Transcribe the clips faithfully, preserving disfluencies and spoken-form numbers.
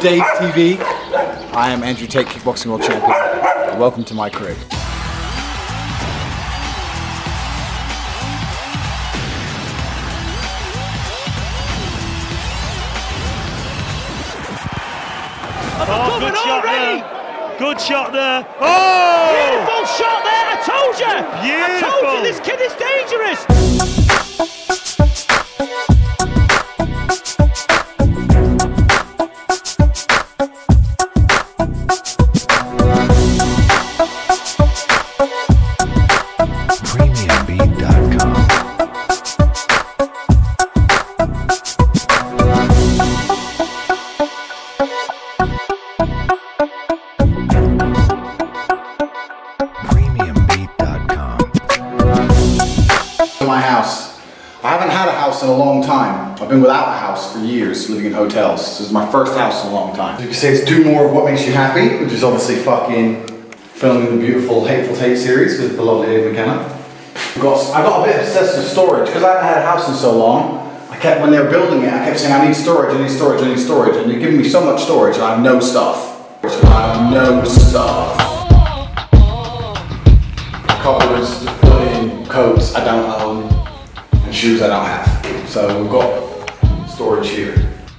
Dave T V. I am Andrew Tate, kickboxing world champion. Welcome to my crib. Oh, good shot there. Good shot there. Oh! Beautiful shot there. I told you. Beautiful. I told you this kid is dangerous. premium beat dot com. My house. I haven't had a house in a long time. I've been without a house for years, living in hotels. This is my first house in a long time. You can say it's do more of what makes you happy, which is obviously fucking filming the beautiful Hateful Tate series with the lovely Dave McKenna. I've got, I got a bit obsessed with storage because I haven't had a house in so long. I kept, when they were building it, I kept saying I need storage, I need storage, I need storage, and they're giving me so much storage and I have no stuff. I have no stuff. Cupboards to put in coats I don't own and shoes I don't have. So we've got storage here.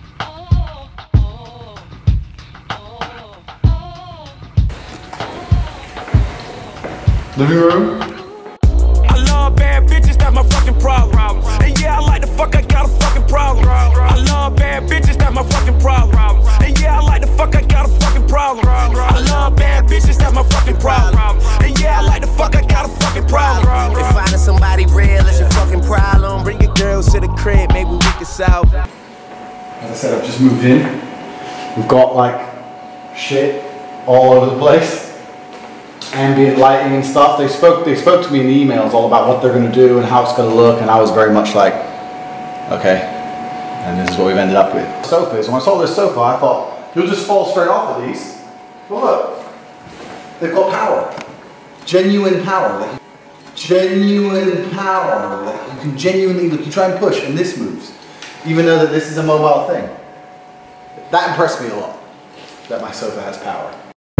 Living room. I love bad bitches, that's my fucking problem. And yeah, I like the fuck, I got a fucking problem. I love bad bitches, that's my fucking problem. And yeah, I like the fuck, I got a fucking problem. I love bad bitches, that's my fucking problem. And yeah, I like the fuck, I got a fucking problem. If finding somebody real is your fucking problem, bring your girls to the crib, maybe we can solve. As I said, I've just moved in. We've got like shit all over the place. Ambient lighting and stuff. They spoke they spoke to me in the emails all about what they're going to do and how it's going to look, and I was very much like, okay, and this is what we've ended up with. Sofas. When I saw this sofa, I thought, you'll just fall straight off of these. Well, look, they've got power. Genuine power. Genuine power. You can genuinely, look, you try and push and this moves, even though that this is a mobile thing. That impressed me a lot, that my sofa has power.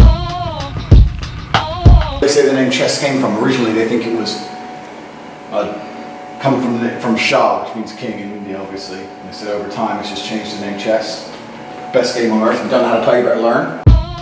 They say the name chess came from, originally they think it was uh, coming from the, from Shah, which means king in India obviously. And they said over time it's just changed the name chess. Best game on earth. If you don't know how to play, you better learn.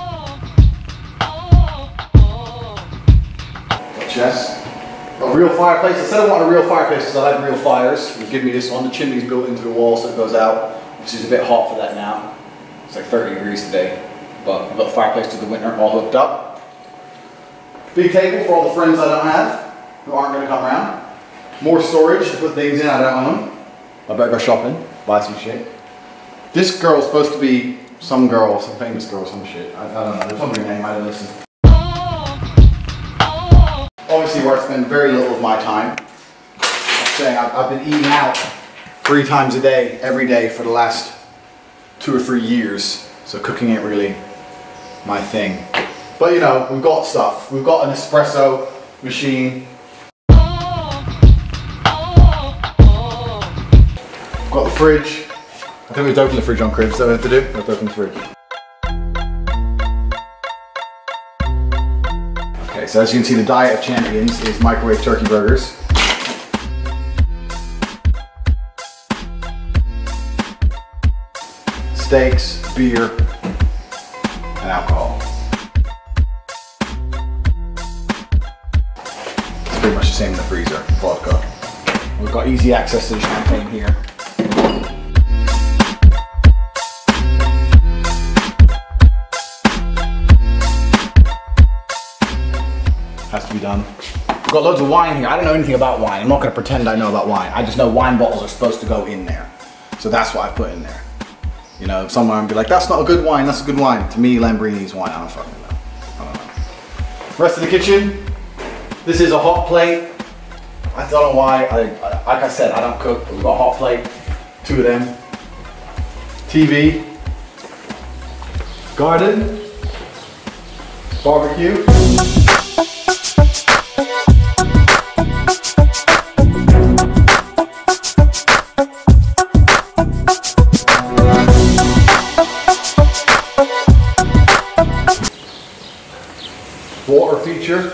Got chess. A real fireplace. I said I wanted a real fireplace because I like real fires. They give me this one. The chimney's built into the wall so it goes out, which is a bit hot for that now. It's like thirty degrees today. But I've got the fireplace to the winter all hooked up. Big table for all the friends I don't have, who aren't going to come around. More storage to put things in I don't own. I better go shopping, buy some shit. This girl's supposed to be some girl, some famous girl, some shit. I, I don't know, there's somebody's name, I didn't listen. Obviously where I spend very little of my time. I'm saying I've, I've been eating out three times a day, every day for the last two or three years. So cooking ain't really my thing. But you know, we've got stuff. We've got an espresso machine. We've got the fridge. I think we have to open the fridge on Cribs, so we have to do. We have to open the fridge. Okay, so as you can see, the diet of champions is microwave turkey burgers. Steaks, beer, and alcohol. Pretty much the same in the freezer, vodka. We've got easy access to the champagne here. Has to be done. We've got loads of wine here. I don't know anything about wine. I'm not going to pretend I know about wine. I just know wine bottles are supposed to go in there. So that's what I put in there. You know, somewhere and be like, that's not a good wine, that's a good wine. To me, Lamborghini's wine. I don't fucking know. I don't know. Rest of the kitchen. This is a hot plate. I don't know why, I, I, like I said, I don't cook, but we've got a hot plate, two of them. T V, garden, barbecue. water feature.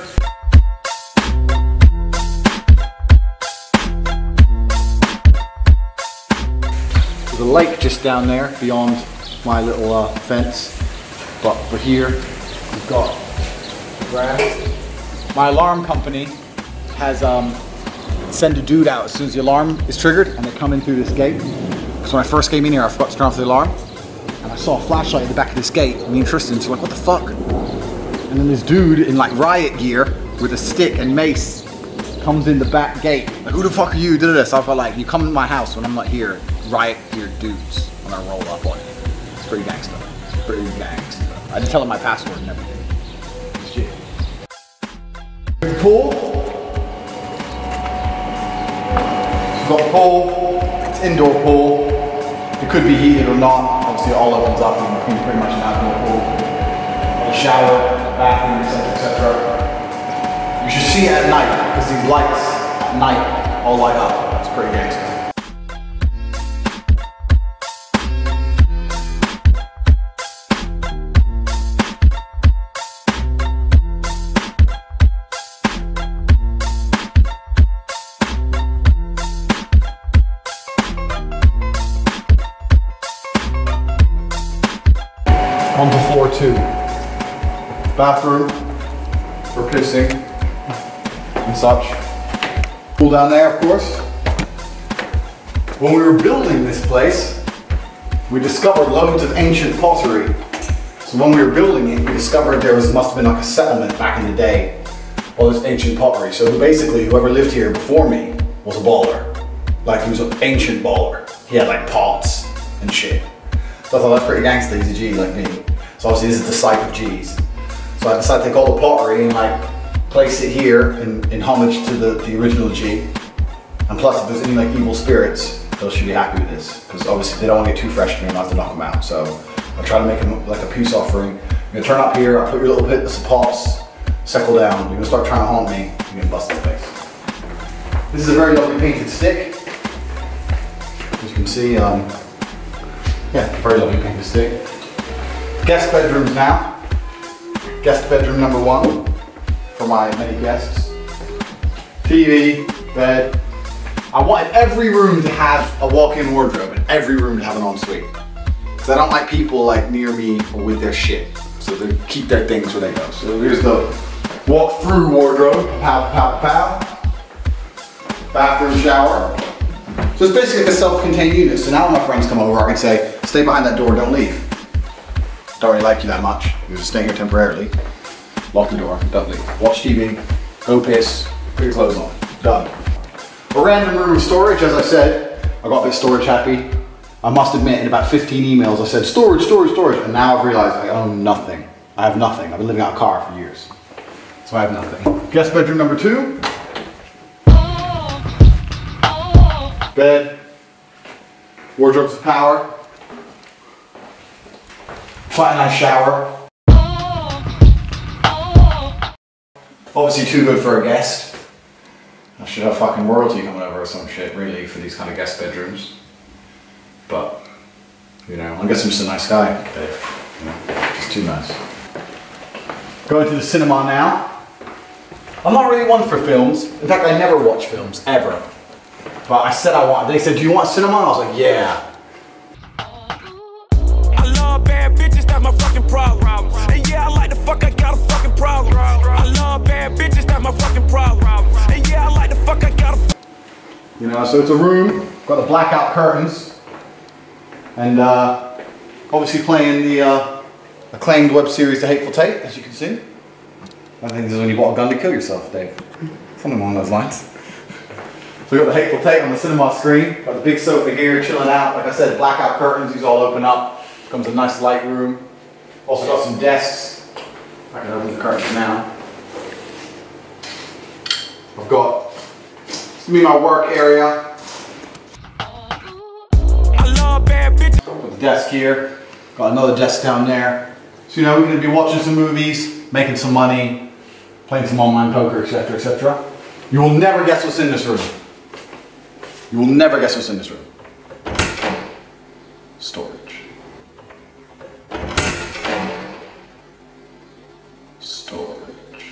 There's a lake just down there beyond my little uh, fence. But for here, we've got grass. My alarm company has um, send a dude out as soon as the alarm is triggered, and they come in through this gate. So when I first came in here, I forgot to turn off the alarm, and I saw a flashlight at the back of this gate. Me and Tristan's like, what the fuck? And then this dude in like riot gear with a stick and mace comes in the back gate. Like, who the fuck are you? Did this? I felt like, you come in my house when I'm not here. Riot gear dudes. I'm gonna roll up on you. It's pretty gangster. It's pretty gangster. I did tell him my password and everything. Shit. Pool. We've got a pool. It's indoor pool. It could be heated or not. Obviously, it all opens up and you can pretty much an outdoor pool. A shower, bathroom, et cetera, et cetera. You should see it at night because these lights at night all light up. It's pretty gangster. On to floor two. Bathroom for pissing and such. Pool down there, of course. When we were building this place, we discovered loads of ancient pottery. So when we were building it, we discovered there was must have been like a settlement back in the day. All this ancient pottery. So basically, whoever lived here before me was a baller. Like, he was an ancient baller. He had like pots and shit. So I thought that's pretty gangster, he's a G like me. So obviously this is the site of G's. So I decided to take all the pottery and like place it here in, in homage to the, the original G. And plus if there's any like evil spirits, those should be happy with this. Because obviously they don't want to get too fresh to me and I have to knock them out. So I'll try to make them like a peace offering. You're gonna turn up here, I'll put your little bits of pops, settle down. You're gonna start trying to haunt me, you're gonna bust in the face. This is a very lovely painted stick. As you can see, um, yeah, very lovely painted stick. Guest bedrooms now. Guest bedroom number one for my many guests. T V, bed. I wanted every room to have a walk-in wardrobe and every room to have an ensuite. Because I don't like people like near me or with their shit. So they keep their things where they go. So here's the walk-through wardrobe. Pow, pow, pow. Bathroom, shower. So it's basically like a self-contained unit. So now when my friends come over, I can say, stay behind that door, don't leave. Don't really like you that much. You're just staying here temporarily. Lock the door, don't leave. Watch T V, go piss, put your clothes on. Done. A random room of storage, as I said. I got a bit storage happy. I must admit, in about fifteen emails, I said storage, storage, storage, and now I've realized I own nothing. I have nothing. I've been living out of a car for years. So I have nothing. Guest bedroom number two. Bed. Wardrobes of power. Quite a nice shower. Obviously too good for a guest. I should have fucking royalty coming over or some shit really for these kind of guest bedrooms. But, you know, I guess I'm just a nice guy. You know, just too nice. Going to the cinema now. I'm not really one for films. In fact, I never watch films, ever. But I said I want, they said, do you want cinema? I was like, yeah. My fucking problem. And yeah, I like the fuck, I got a fucking problem. I love bad bitches, that's my fucking problem. And yeah, I like the fuck, I got a You know, so it's a room, got the blackout curtains, and uh, obviously playing the uh, acclaimed web series The Hateful Tate, as you can see. I think this is when you bought a gun to kill yourself, Dave. Something along those lines. So we got The Hateful Tate on the cinema screen, got the big sofa here, chilling out. Like I said, blackout curtains, these all open up. Becomes a nice light room. Also got some desks. I can open the curtains now. I've got, this is gonna be my work area. I love bad bitches. Got the desk here. Got another desk down there. So you know, we're gonna be watching some movies, making some money, playing some online poker, et cetera, et cetera. You will never guess what's in this room. You will never guess what's in this room. Storage. Storage.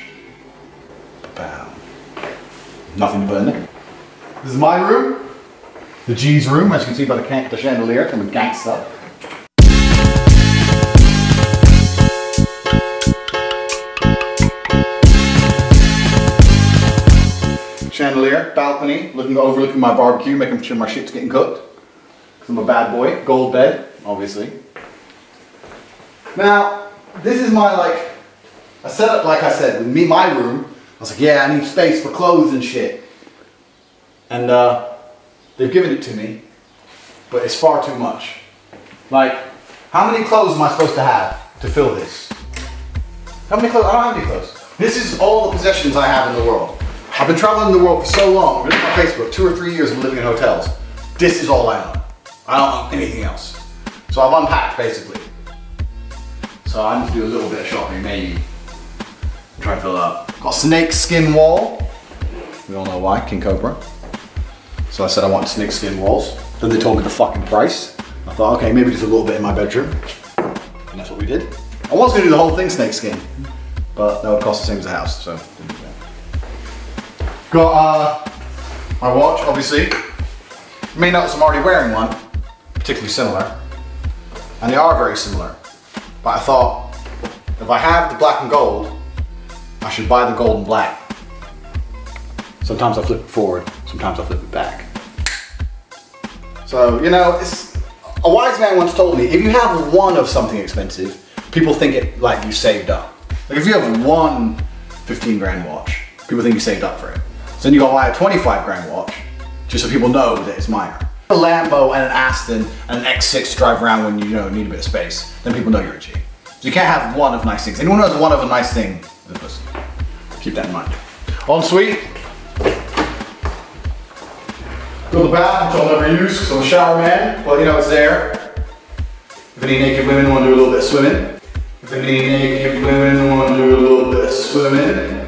pow. Nothing to put in it. This is my room. The G's room, as you can see by the, can the chandelier, kind of gangsta. Chandelier, balcony, looking overlooking my barbecue, making sure my shit's getting cooked. Cause I'm a bad boy. Gold bed, obviously. Now, this is my like, I set up like I said, with me, my room. I was like, yeah, I need space for clothes and shit. And uh, they've given it to me, but it's far too much. Like, how many clothes am I supposed to have to fill this? How many clothes? I don't have any clothes. This is all the possessions I have in the world. I've been traveling the world for so long, look at my Facebook, two or three years of living in hotels. This is all I own. I don't own anything else. So I've unpacked basically. So I need to do a little bit of shopping, maybe. Try and fill it up. Got a snake skin wall. We all know why, King Cobra. So I said I want snake skin walls. Then they told me the fucking price. I thought, okay, maybe just a little bit in my bedroom. And that's what we did. I was gonna do the whole thing snake skin, but that would cost the same as a house, so didn't do that. Got uh, my watch, obviously. You may notice I'm already wearing one, particularly similar. And they are very similar. But I thought, if I have the black and gold, I should buy the gold and black. Sometimes I flip it forward, sometimes I flip it back. So, you know, it's, a wise man once told me, if you have one of something expensive, people think it like you saved up. Like if you have one fifteen grand watch, people think you saved up for it. So then you go buy a twenty-five grand watch, just so people know that it's minor. A Lambo and an Aston and an X six to drive around when you, you know, need a bit of space, then people know you're a G. So you can't have one of nice things. Anyone who has one of a nice thing is a pussy. Keep that in mind. Ensuite, go to the bath, which I'll never use because I'm a shower man, but you know it's there. If any naked women want to do a little bit of swimming. If any naked women want to do a little bit of swimming.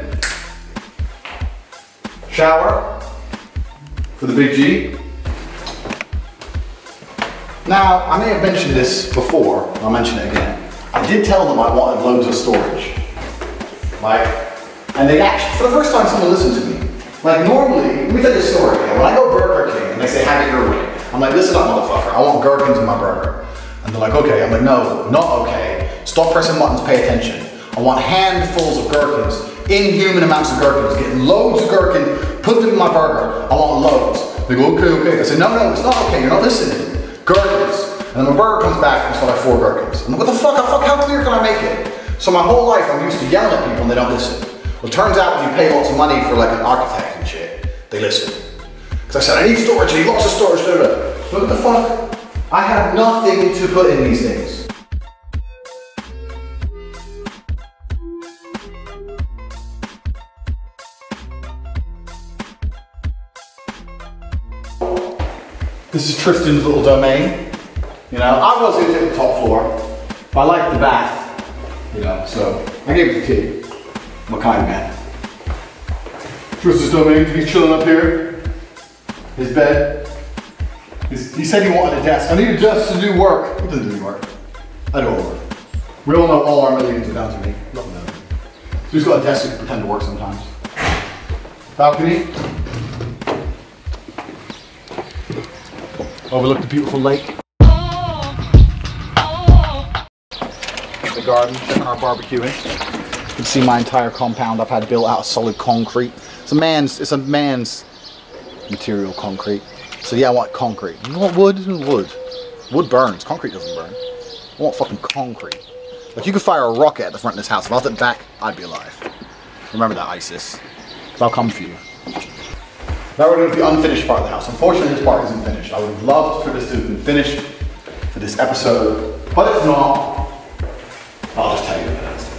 Shower for the big G. Now, I may have mentioned this before, I'll mention it again. I did tell them I wanted loads of storage. Like, and they actually, for the first time someone listened to me. Like normally, let me tell you a story. When I go Burger King and they say have it your way, I'm like, listen up motherfucker, I want gherkins in my burger. And they're like, okay. I'm like, no, not okay. Stop pressing buttons, pay attention. I want handfuls of gherkins. Inhuman amounts of gherkins, getting loads of gherkin, put them in my burger. I want loads. They go, okay, okay. I say, no, no, it's not okay, you're not listening. Gherkins. And then my burger comes back and it's like four gherkins. I'm like, what the fuck, how, how clear can I make it? So my whole life I'm used to yelling at people and they don't listen. Well, it turns out when you pay lots of money for like an architect and shit, they listen. Because I said, I need storage, I need lots of storage. Blah, blah. What the fuck? I have nothing to put in these things. This is Tristan's little domain. You know, I was going to take the top floor, but I like the bath. You know, so I gave it to Tate. I'm a kind man. Tristan's domain, he's chilling up here. His bed. His, he said he wanted a desk. I need a desk to do work. He doesn't do any work. I do all the work. We all know all our millions are down to me. Nothing else. So he's got a desk to pretend to work sometimes. Balcony. Overlook the beautiful lake. The garden, checking our barbecuing. You can see my entire compound I've had built out of solid concrete. It's a man's, it's a man's material concrete. So yeah, I want concrete. You want wood? Wood. Wood burns. Concrete doesn't burn. I want fucking concrete. Like you could fire a rocket at the front of this house. If I was at the back, I'd be alive. Remember that, ISIS. I'll come for you. Now we're going to the unfinished part of the house. Unfortunately, this part isn't finished. I would have loved for this to have been finished for this episode, but it's not. I'll just tell you the next.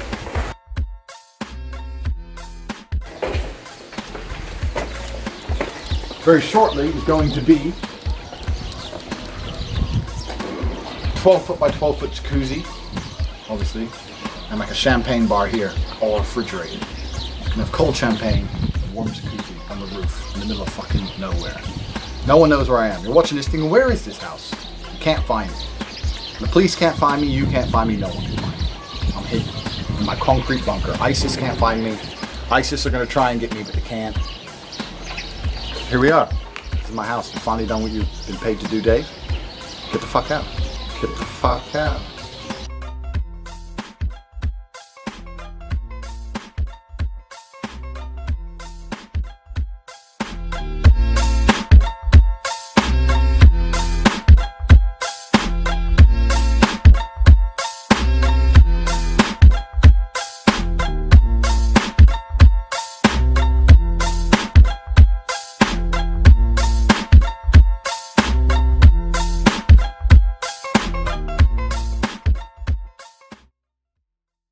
Very shortly is going to be twelve foot by twelve foot jacuzzi, obviously, and like a champagne bar here, all refrigerated. You can have cold champagne, warm jacuzzi on the roof in the middle of fucking nowhere. No one knows where I am. You're watching this thing, where is this house? You can't find me. The police can't find me, you can't find me, no one can find me. I'm hidden in my concrete bunker. ISIS can't find me. ISIS are going to try and get me, but they can't. Here we are. This is my house. You've finally done what you've been paid to do, Dave. Get the fuck out. Get the fuck out.